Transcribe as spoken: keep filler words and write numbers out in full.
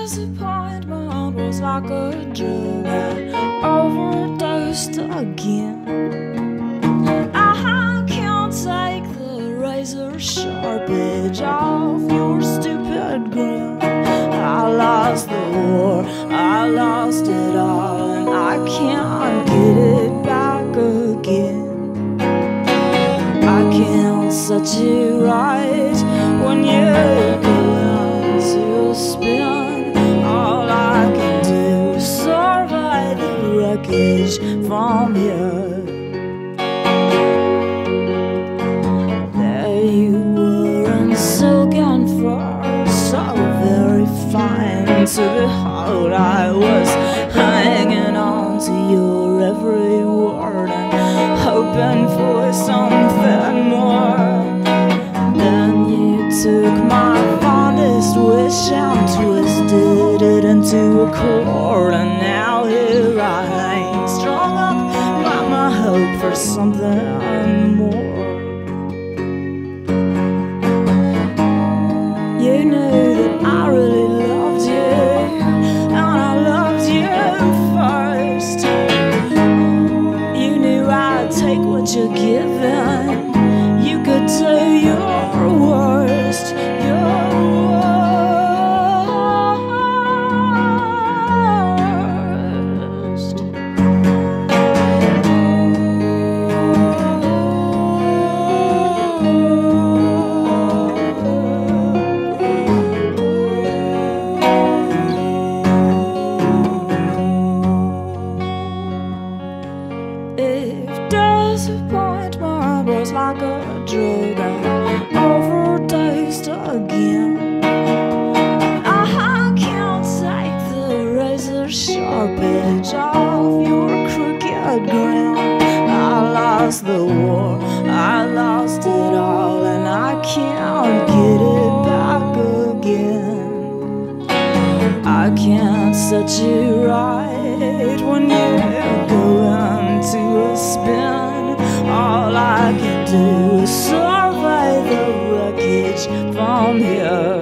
disappointment was like a drug. I overdosed again. I can't take the razor sharp edge off your stupid grin. I lost the war, I lost it all, and I can't get it back again. I can't set you right when you go into a spin. All I can do is survive the wreckage from here. There you were in silken fur, so very fine to behold. I was hanging on to your every word and hoping for something more. Then you took my fondest wish and twisted it into a chord, and now here I hang, strung up by my hope for something more. You knew that I really loved you, and I loved you first. You knew I'd take what you're giving. You could do your worst, your worst. If disappointment was like a drug, I overdosed again. I can't take the razor sharp edge off your crooked grin. I lost the war, I lost it all, and I can't get it back again. I can't set you right when you go into a spin. All I can do is survive the wreckage from here.